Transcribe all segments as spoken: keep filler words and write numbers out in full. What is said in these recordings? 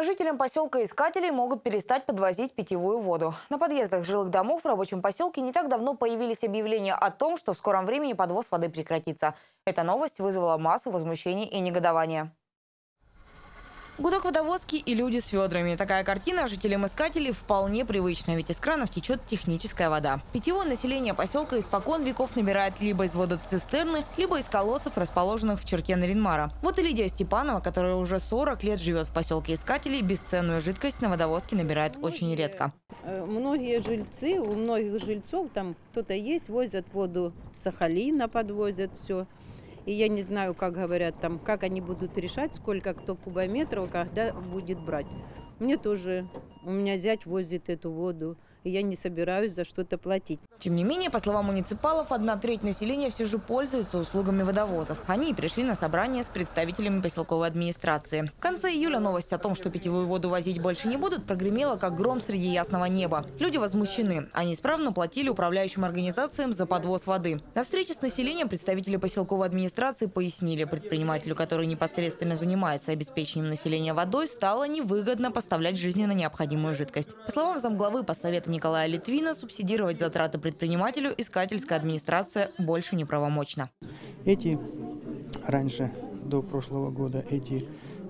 Жителям поселка Искателей могут перестать подвозить питьевую воду. На подъездах жилых домов в рабочем поселке не так давно появились объявления о том, что в скором времени подвоз воды прекратится. Эта новость вызвала массу возмущений и негодования. Гудок водовозки и люди с ведрами. Такая картина жителям Искателей вполне привычна, ведь из кранов течет техническая вода. Питьевое население поселка испокон веков набирает либо из водоцистерны, либо из колодцев, расположенных в черте Наринмара. Вот и Лидия Степанова, которая уже сорок лет живет в поселке Искателей, бесценную жидкость на водовозке набирает очень редко. Многие жильцы, у многих жильцов там кто-то есть, возят воду с Сахалина, подвозят все. И я не знаю, как говорят там, как они будут решать, сколько кто кубометров, когда будет брать. Мне тоже, у меня зять возит эту воду, и я не собираюсь за что-то платить. Тем не менее, по словам муниципалов, одна треть населения все же пользуется услугами водовозов. Они и пришли на собрание с представителями поселковой администрации. В конце июля новость о том, что питьевую воду возить больше не будут, прогремела как гром среди ясного неба. Люди возмущены. Они исправно платили управляющим организациям за подвоз воды. На встрече с населением представители поселковой администрации пояснили, предпринимателю, который непосредственно занимается обеспечением населения водой, стало невыгодно поставлять жизненно необходимую жидкость. По словам замглавы поссовета Николая Литвина, субсидировать затраты предпринимателю искательская администрация больше не правомочна. Эти раньше, до прошлого года, эти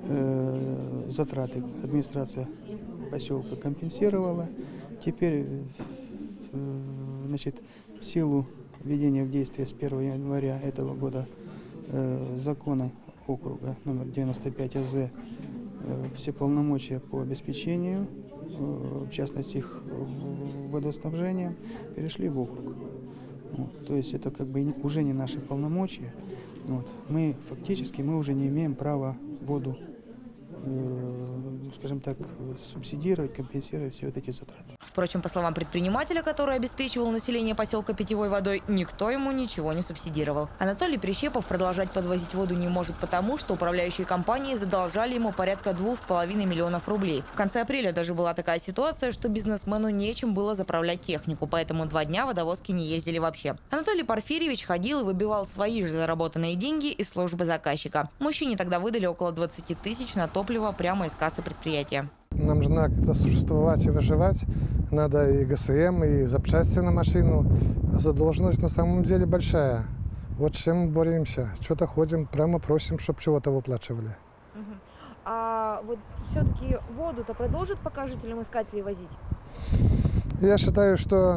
э, затраты администрация поселка компенсировала. Теперь, э, значит, в силу введения в действие с первого января этого года э, закона округа номер девяносто пять А З, э, все полномочия по обеспечению, в частности их водоснабжением, перешли в округ. Вот. То есть это как бы уже не наши полномочия. Вот. Мы фактически мы уже не имеем права воду, э, скажем так, субсидировать, компенсировать все вот эти затраты. Впрочем, по словам предпринимателя, который обеспечивал население поселка питьевой водой, никто ему ничего не субсидировал. Анатолий Прищепов продолжать подвозить воду не может потому, что управляющие компании задолжали ему порядка двух с половиной миллионов рублей. В конце апреля даже была такая ситуация, что бизнесмену нечем было заправлять технику, поэтому два дня водовозки не ездили вообще. Анатолий Порфирьевич ходил и выбивал свои же заработанные деньги из службы заказчика. Мужчине тогда выдали около двадцати тысяч на топливо прямо из кассы предприятия. Нам же надо как-то существовать и выживать. Надо и Г С М, и запчасти на машину. Задолженность на самом деле большая. Вот с чем мы боремся. Что-то ходим, прямо просим, чтобы чего-то выплачивали. Угу. А вот все-таки воду-то продолжат пока жителям Искателей возить? Я считаю, что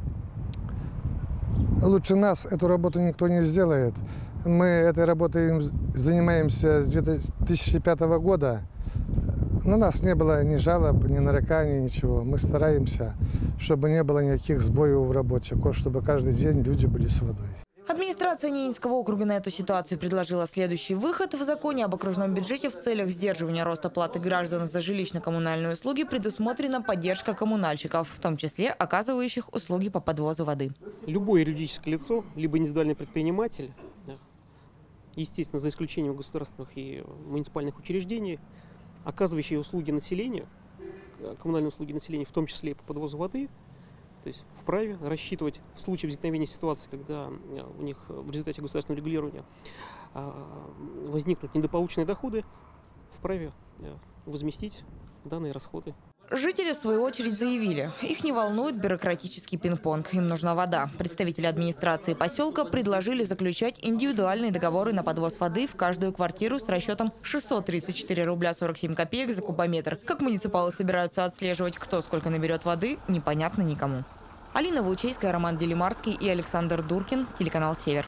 лучше нас эту работу никто не сделает. Мы этой работой занимаемся с две тысячи пятого года. На нас не было ни жалоб, ни нареканий, ничего. Мы стараемся, чтобы не было никаких сбоев в работе, чтобы каждый день люди были с водой. Администрация Ненецкого округа на эту ситуацию предложила следующий выход. В законе об окружном бюджете в целях сдерживания роста платы граждан за жилищно-коммунальные услуги предусмотрена поддержка коммунальщиков, в том числе оказывающих услуги по подвозу воды. Любое юридическое лицо, либо индивидуальный предприниматель, естественно, за исключением государственных и муниципальных учреждений, оказывающие услуги населению, коммунальные услуги населению, в том числе и по подвозу воды, то есть вправе рассчитывать в случае возникновения ситуации, когда у них в результате государственного регулирования возникнут недополученные доходы, вправе возместить данные расходы. Жители, в свою очередь, заявили, их не волнует бюрократический пинг-понг, им нужна вода. Представители администрации поселка предложили заключать индивидуальные договоры на подвоз воды в каждую квартиру с расчетом шестьсот тридцать четыре рубля сорок семь копеек за кубометр. Как муниципалы собираются отслеживать, кто сколько наберет воды, непонятно никому. Алина Ваучейская, Роман Делимарский и Александр Дуркин, телеканал «Север».